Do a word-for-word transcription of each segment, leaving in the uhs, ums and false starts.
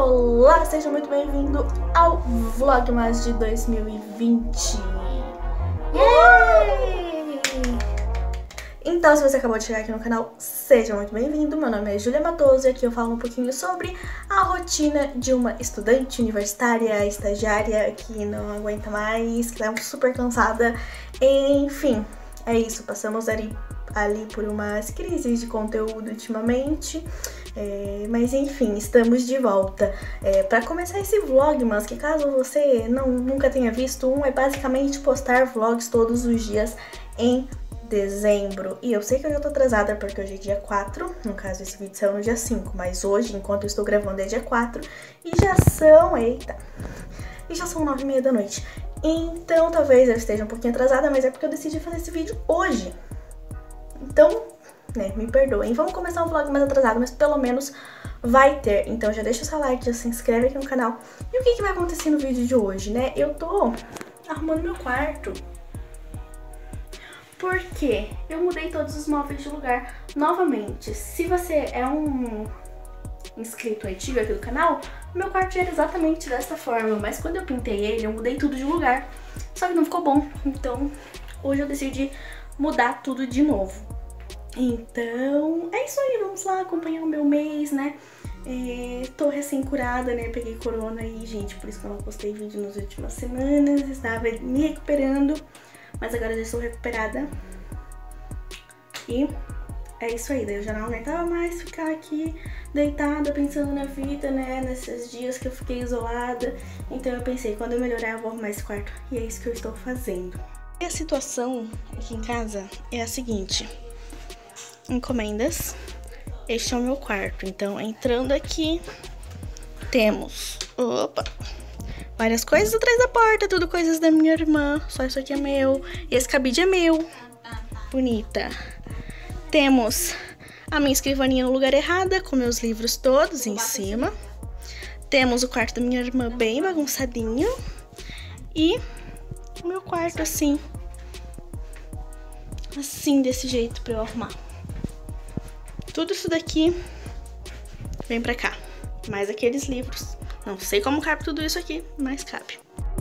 Olá, seja muito bem-vindo ao Vlogmas de dois mil e vinte. Yay! Então, se você acabou de chegar aqui no canal, seja muito bem-vindo. Meu nome é Julia Matoso e aqui eu falo um pouquinho sobre a rotina de uma estudante universitária, estagiária que não aguenta mais, que tá super cansada. Enfim, é isso. Passamos ali, ali por umas crises de conteúdo ultimamente. É, mas enfim, estamos de volta. É, para começar esse vlogmas, que caso você não, nunca tenha visto um, é basicamente postar vlogs todos os dias em dezembro. E eu sei que eu já tô atrasada porque hoje é dia quatro, no caso esse vídeo saiu no dia cinco, mas hoje, enquanto eu estou gravando, é dia quatro e já são, eita, e já são nove e meia da noite. Então talvez eu esteja um pouquinho atrasada, mas é porque eu decidi fazer esse vídeo hoje. Então, né, me perdoem. Vamos começar um vlog mais atrasado, mas pelo menos vai ter. Então já deixa o seu like, já se inscreve aqui no canal. E o que, que vai acontecer no vídeo de hoje, né? Eu tô arrumando meu quarto, porque eu mudei todos os móveis de lugar novamente. Se você é um inscrito antigo aqui do canal, meu quarto já era exatamente dessa forma, mas quando eu pintei ele, eu mudei tudo de lugar. Só que não ficou bom, então hoje eu decidi mudar tudo de novo. Então, é isso aí, vamos lá acompanhar o meu mês, né? É, tô recém-curada, né? Peguei corona aí, gente, por isso que eu não postei vídeo nas últimas semanas. Estava me recuperando, mas agora já estou recuperada. E é isso aí, daí eu já não aguentava mais ficar aqui deitada, pensando na vida, né? Nesses dias que eu fiquei isolada. Então eu pensei, quando eu melhorar eu vou arrumar esse quarto. E é isso que eu estou fazendo. E a situação aqui em casa é a seguinte: encomendas, este é o meu quarto. Então, entrando aqui, temos, opa, várias coisas atrás da porta, tudo coisas da minha irmã, só isso aqui é meu, e esse cabide é meu, bonita. Temos a minha escrivaninha no lugar errado, com meus livros todos em cima. Temos o quarto da minha irmã bem bagunçadinho, e o meu quarto assim, assim, desse jeito pra eu arrumar. Tudo isso daqui vem pra cá, mais aqueles livros. Não sei como cabe tudo isso aqui, mas cabe.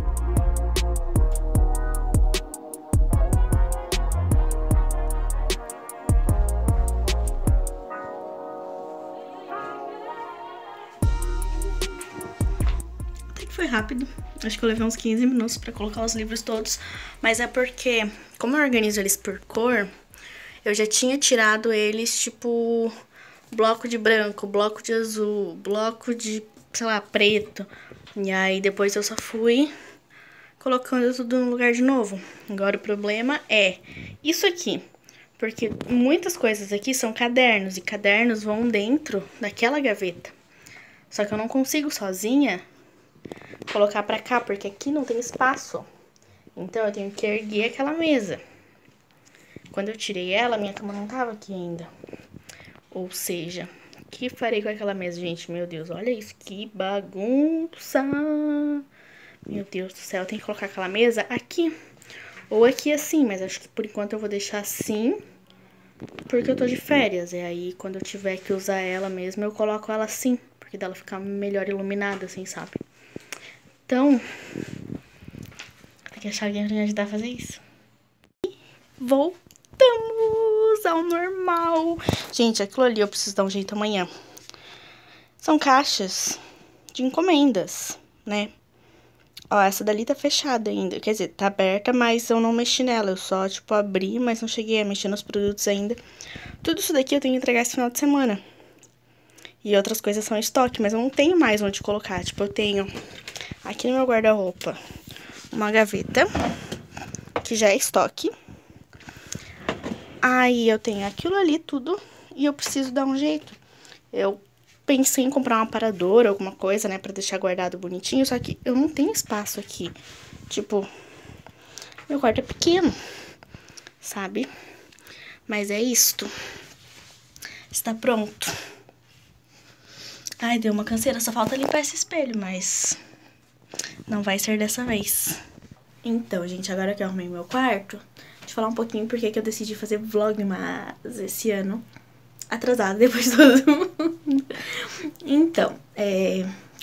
Até que foi rápido, acho que eu levei uns quinze minutos pra colocar os livros todos, mas é porque, como eu organizo eles por cor, eu já tinha tirado eles, tipo, bloco de branco, bloco de azul, bloco de, sei lá, preto. E aí depois eu só fui colocando tudo no lugar de novo. Agora o problema é isso aqui, porque muitas coisas aqui são cadernos, e cadernos vão dentro daquela gaveta. Só que eu não consigo sozinha colocar pra cá, porque aqui não tem espaço. Então eu tenho que erguer aquela mesa. Quando eu tirei ela, minha cama não tava aqui ainda. Ou seja, o que farei com aquela mesa, gente? Meu Deus, olha isso, que bagunça! Meu Deus do céu, tem que colocar aquela mesa aqui. Ou aqui assim, mas acho que por enquanto eu vou deixar assim, porque eu tô de férias. E aí, quando eu tiver que usar ela mesmo, eu coloco ela assim, porque dela ficar melhor iluminada, assim, sabe? Então, tem que achar alguém pra me ajudar a fazer isso. E vou... Voltamos ao normal. Gente, aquilo ali eu preciso dar um jeito amanhã. São caixas de encomendas, né? Ó, essa dali tá fechada ainda. Quer dizer, tá aberta, mas eu não mexi nela. Eu só, tipo, abri, mas não cheguei a mexer nos produtos ainda. Tudo isso daqui eu tenho que entregar esse final de semana. E outras coisas são em estoque, mas eu não tenho mais onde colocar. Tipo, eu tenho aqui no meu guarda-roupa uma gaveta, que já é estoque. Aí eu tenho aquilo ali tudo e eu preciso dar um jeito. Eu pensei em comprar um aparador, alguma coisa, né, pra deixar guardado bonitinho, só que eu não tenho espaço aqui. Tipo, meu quarto é pequeno, sabe? Mas é isto. Está pronto. Ai, deu uma canseira, só falta limpar esse espelho, mas não vai ser dessa vez. Então, gente, agora que eu arrumei meu quarto, deixa eu falar um pouquinho porque que eu decidi fazer vlogmas esse ano. Atrasado depois de todo mundo. Então, é,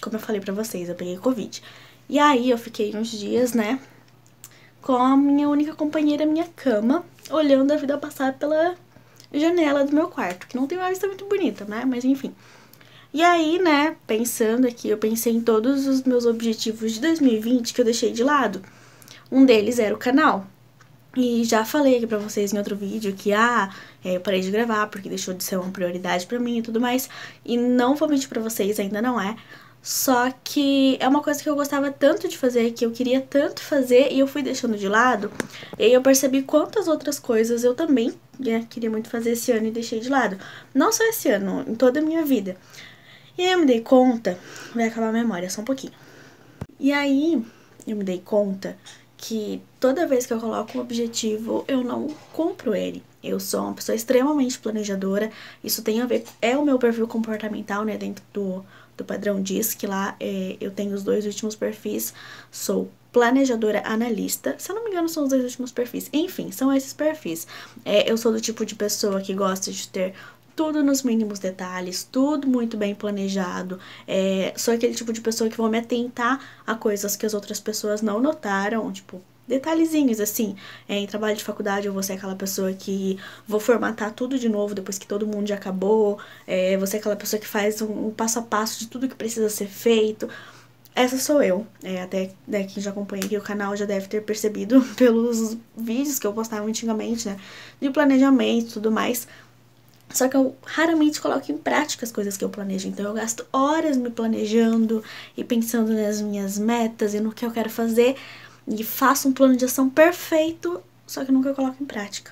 como eu falei pra vocês, eu peguei Covid. E aí eu fiquei uns dias, né, com a minha única companheira, minha cama, olhando a vida passar pela janela do meu quarto, que não tem uma vista muito bonita, né, mas enfim. E aí, né, pensando aqui, eu pensei em todos os meus objetivos de dois mil e vinte que eu deixei de lado. Um deles era o canal. E já falei aqui pra vocês em outro vídeo que, ah, eu parei de gravar porque deixou de ser uma prioridade pra mim e tudo mais. E não vou mentir pra vocês, ainda não é. Só que é uma coisa que eu gostava tanto de fazer, que eu queria tanto fazer e eu fui deixando de lado. E aí eu percebi quantas outras coisas eu também, né, queria muito fazer esse ano e deixei de lado. Não só esse ano, em toda a minha vida. E aí eu me dei conta, vai acabar a memória só um pouquinho. E aí eu me dei conta que toda vez que eu coloco um objetivo, eu não cumpro ele. Eu sou uma pessoa extremamente planejadora, isso tem a ver, é o meu perfil comportamental, né, dentro do, do padrão D I S C, lá é, eu tenho os dois últimos perfis, sou planejadora analista, se eu não me engano são os dois últimos perfis, enfim, são esses perfis. É, eu sou do tipo de pessoa que gosta de ter tudo nos mínimos detalhes, tudo muito bem planejado. É, sou aquele tipo de pessoa que vou me atentar a coisas que as outras pessoas não notaram, tipo, detalhezinhos, assim. É, em trabalho de faculdade eu vou ser aquela pessoa que vou formatar tudo de novo depois que todo mundo já acabou. É, vou ser aquela pessoa que faz um, um passo a passo de tudo que precisa ser feito. Essa sou eu, é, até né, quem já acompanha aqui o canal já deve ter percebido pelos vídeos que eu postava antigamente, né, de planejamento e tudo mais. Só que eu raramente coloco em prática as coisas que eu planejo. Então eu gasto horas me planejando e pensando nas minhas metas e no que eu quero fazer. E faço um plano de ação perfeito, só que nunca coloco em prática.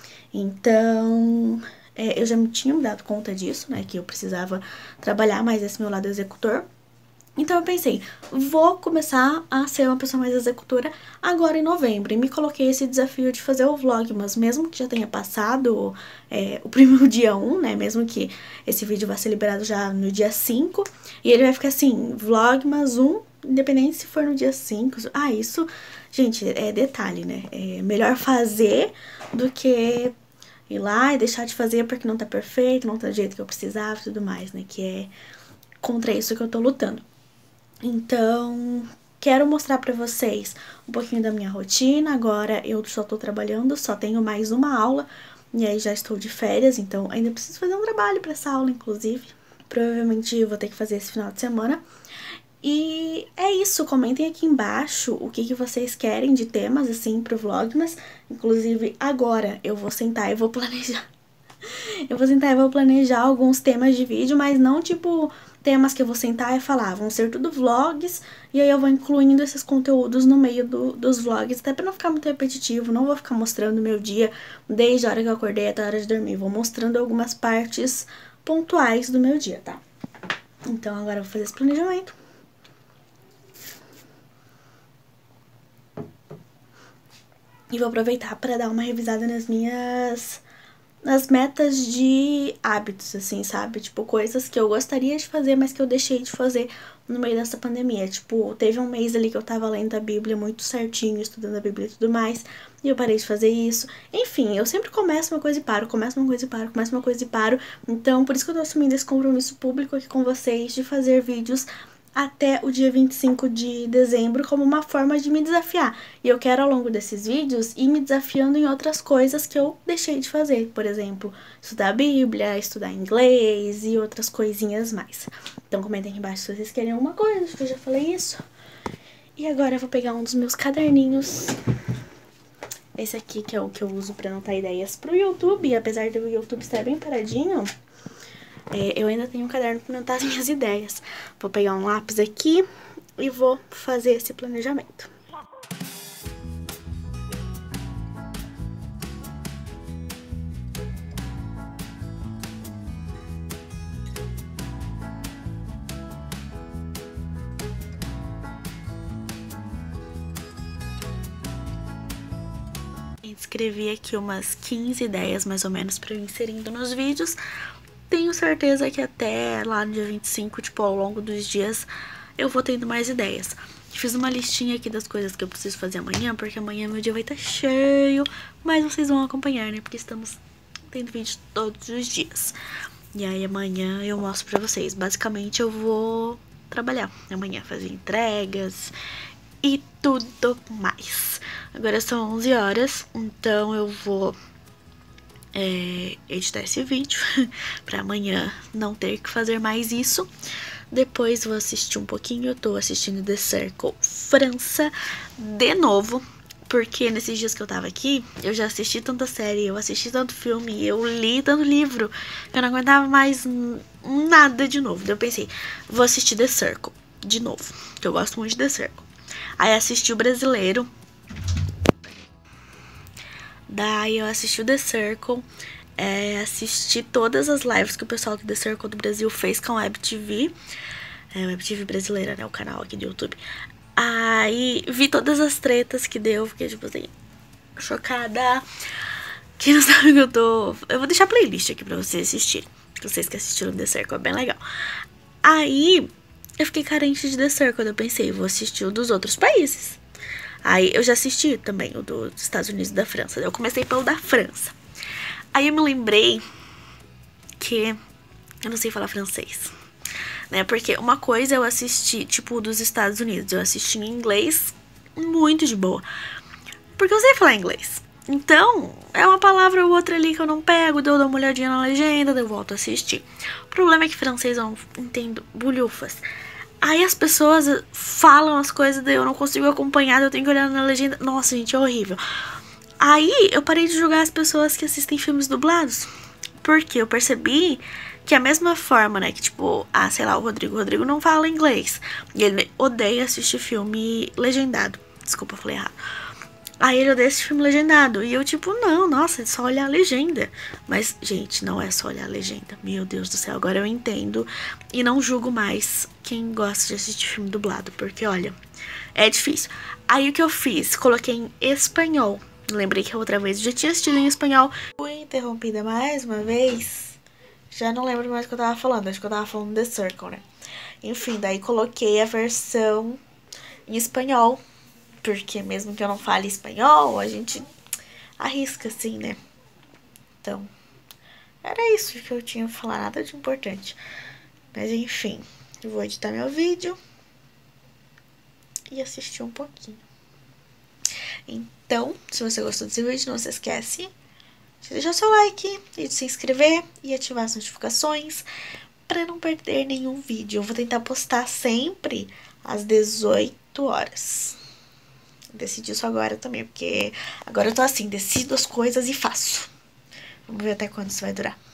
Então, é, eu já me tinha me dado conta disso, né? Que eu precisava trabalhar mais esse meu lado executor. Então eu pensei, vou começar a ser uma pessoa mais executora agora em novembro. E me coloquei esse desafio de fazer o vlog, mas mesmo que já tenha passado é, o primeiro dia um, né? Mesmo que esse vídeo vá ser liberado já no dia cinco. E ele vai ficar assim, vlogmas um, independente se for no dia cinco. Ah, isso, gente, é detalhe, né? É melhor fazer do que ir lá e deixar de fazer porque não tá perfeito, não tá do jeito que eu precisava e tudo mais, né? Que é contra isso que eu tô lutando. Então, quero mostrar pra vocês um pouquinho da minha rotina. Agora eu só tô trabalhando, só tenho mais uma aula e aí já estou de férias, então ainda preciso fazer um trabalho pra essa aula, inclusive. Provavelmente eu vou ter que fazer esse final de semana. E é isso, comentem aqui embaixo o que, que vocês querem de temas, assim, pro Vlogmas. Inclusive, agora eu vou sentar e vou planejar. Eu vou sentar e vou planejar alguns temas de vídeo, mas não tipo temas que eu vou sentar e falar, vão ser tudo vlogs, e aí eu vou incluindo esses conteúdos no meio do, dos vlogs, até pra não ficar muito repetitivo, não vou ficar mostrando o meu dia desde a hora que eu acordei até a hora de dormir, vou mostrando algumas partes pontuais do meu dia, tá? Então agora eu vou fazer esse planejamento. E vou aproveitar para dar uma revisada nas minhas... nas metas de hábitos, assim, sabe? Tipo, coisas que eu gostaria de fazer, mas que eu deixei de fazer no meio dessa pandemia. Tipo, teve um mês ali que eu tava lendo a Bíblia muito certinho, estudando a Bíblia e tudo mais, e eu parei de fazer isso. Enfim, eu sempre começo uma coisa e paro, começo uma coisa e paro, começo uma coisa e paro. Então, por isso que eu tô assumindo esse compromisso público aqui com vocês de fazer vídeos até o dia vinte e cinco de dezembro como uma forma de me desafiar. E eu quero, ao longo desses vídeos, ir me desafiando em outras coisas que eu deixei de fazer. Por exemplo, estudar a Bíblia, estudar inglês e outras coisinhas mais. Então comentem aqui embaixo se vocês querem alguma coisa, acho que eu já falei isso. E agora eu vou pegar um dos meus caderninhos. Esse aqui que é o que eu uso pra anotar ideias pro YouTube. E apesar do YouTube estar bem paradinho... É, eu ainda tenho um caderno para anotar as minhas ideias. Vou pegar um lápis aqui e vou fazer esse planejamento. Escrevi aqui umas quinze ideias, mais ou menos, para eu ir inserindo nos vídeos. Tenho certeza que até lá no dia vinte e cinco, tipo, ao longo dos dias, eu vou tendo mais ideias. Fiz uma listinha aqui das coisas que eu preciso fazer amanhã, porque amanhã meu dia vai estar cheio, mas vocês vão acompanhar, né? Porque estamos tendo vídeo todos os dias. E aí amanhã eu mostro pra vocês. Basicamente eu vou trabalhar amanhã, fazer entregas e tudo mais. Agora são onze horas, então eu vou é, editar esse vídeo pra amanhã não ter que fazer mais isso. Depois vou assistir um pouquinho, eu tô assistindo The Circle França de novo, porque nesses dias que eu tava aqui, eu já assisti tanta série, eu assisti tanto filme, eu li tanto livro, que eu não aguentava mais nada de novo. Daí eu pensei, vou assistir The Circle de novo, que eu gosto muito de The Circle. Aí assisti o brasileiro, daí eu assisti o The Circle, é, assisti todas as lives que o pessoal do The Circle do Brasil fez com a Web T V, é, Web T V brasileira, né, o canal aqui do YouTube. Aí vi todas as tretas que deu, fiquei tipo assim, chocada. Quem não sabe o que eu tô... Eu vou deixar a playlist aqui pra vocês assistirem, vocês que assistiram The Circle, é bem legal. Aí eu fiquei carente de The Circle, eu pensei, vou assistir o dos outros países. Aí eu já assisti também o dos Estados Unidos e da França, eu comecei pelo da França. Aí eu me lembrei que eu não sei falar francês, né? Porque uma coisa eu assisti, tipo, dos Estados Unidos, eu assisti em inglês muito de boa, porque eu sei falar inglês. Então, é uma palavra ou outra ali que eu não pego, daí eu dou uma olhadinha na legenda, daí eu volto a assistir. O problema é que francês eu não entendo bulhufas. Aí as pessoas falam as coisas, daí eu não consigo acompanhar, daí eu tenho que olhar na legenda. Nossa, gente, é horrível. Aí eu parei de julgar as pessoas que assistem filmes dublados, porque eu percebi que a mesma forma, né, que tipo, ah, sei lá, o Rodrigo, o Rodrigo não fala inglês, e ele odeia assistir filme legendado. Desculpa, eu falei errado. Aí ele odeia assistir filme legendado, e eu tipo, não, nossa, é só olhar a legenda. Mas, gente, não é só olhar a legenda, meu Deus do céu, agora eu entendo, e não julgo mais quem gosta de assistir filme dublado, porque, olha, é difícil. Aí o que eu fiz? Coloquei em espanhol. Lembrei que a outra vez eu já tinha assistido em espanhol. Fui interrompida mais uma vez. Já não lembro mais o que eu tava falando. Acho que eu tava falando The Circle, né? Enfim, daí coloquei a versão em espanhol. Porque mesmo que eu não fale espanhol, a gente arrisca assim, né? Então, era isso que eu tinha pra falar. Nada de importante. Mas enfim, eu vou editar meu vídeo e assistir um pouquinho. Então, se você gostou desse vídeo, não se esquece de deixar seu like e de se inscrever e ativar as notificações para não perder nenhum vídeo. Eu vou tentar postar sempre às dezoito horas. Decidi isso agora também, porque agora eu tô assim, decido as coisas e faço. Vamos ver até quando isso vai durar.